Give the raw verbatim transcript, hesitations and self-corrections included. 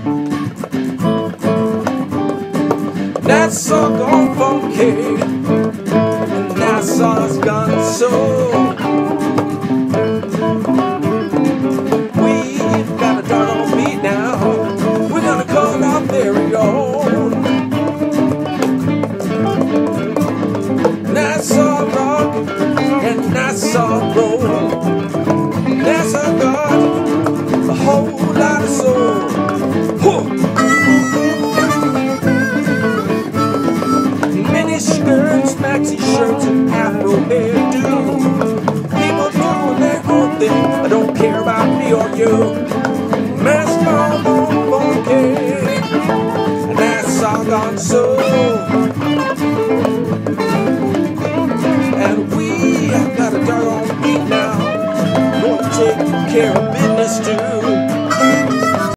Nassau gone funky, and Nassau's gone soul. We've got a doggone beat now. We're gonna call our very own Nassau rock and Nassau roll. Nassau got a whole lot of soul. Huh. Skirts, maxi shirts, and afro hairdo. People doing their own thing. I don't care about me or you. Mask on, on, funky, and that's all gone so. And we have got a doggone beat now. Gonna take care of